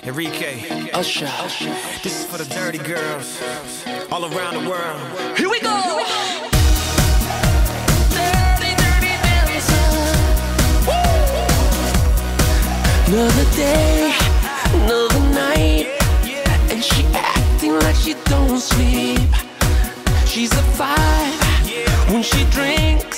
Enrique, Usher. this is for the dirty girls all around the world. Here we go. Dirty, dirty dancer. Woo. Another day, another night, and she acting like she don't sleep. She's a 5 when she drinks.